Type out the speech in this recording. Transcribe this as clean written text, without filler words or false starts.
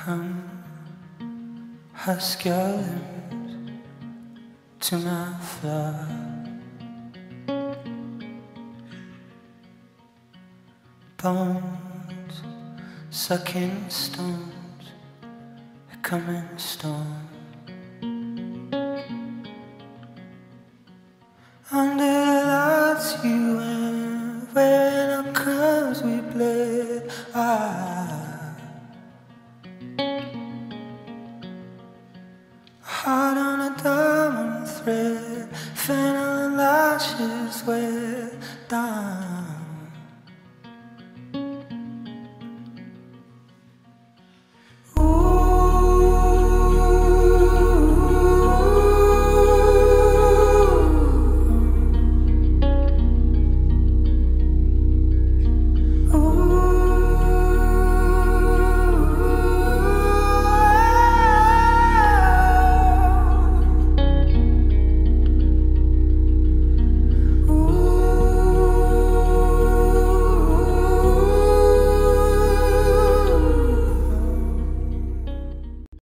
Come, husk your limbs to my floor. Bones, sucking stones, they come in storm. Under the lights you went, when our crimes we bled. Heart on a diamond thread, fennel and lashes wet down.